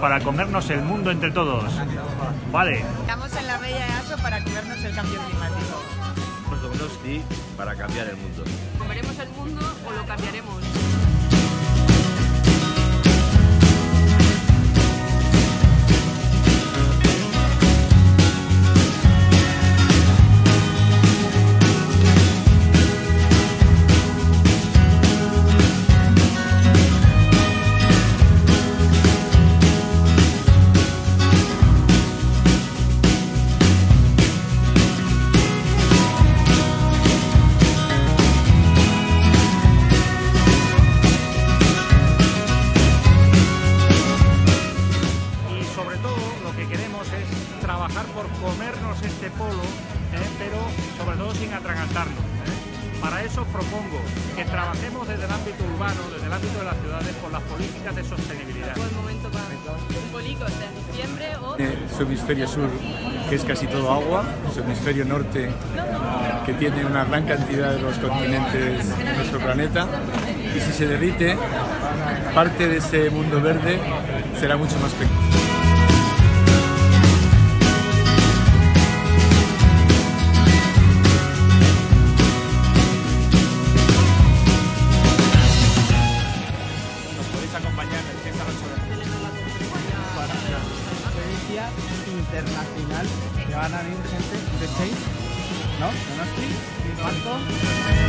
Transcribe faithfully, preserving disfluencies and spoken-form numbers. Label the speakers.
Speaker 1: para comernos el mundo entre todos. Vale.
Speaker 2: Estamos en la Bella de Aso para comernos el cambio climático.
Speaker 3: Los domingos sí, para cambiar el mundo.
Speaker 4: ¿Comeremos el mundo o lo cambiaremos?
Speaker 1: Trabajar por comernos este polo, ¿eh? pero sobre todo sin atragantarnos. ¿eh? Para eso propongo que trabajemos desde el ámbito urbano, desde el ámbito de las ciudades, por las políticas de sostenibilidad.
Speaker 4: Buen momento para un polico, o sea, en diciembre o...
Speaker 5: Eh, su hemisferio sur, que es casi todo agua, su hemisferio norte, que tiene una gran cantidad de los continentes de nuestro planeta, y si se derrite, parte de ese mundo verde será mucho más pequeño.
Speaker 6: Acompañar en esta noche para la conferencia internacional que van a venir gente de Chase, ¿no? Donosti, Marco.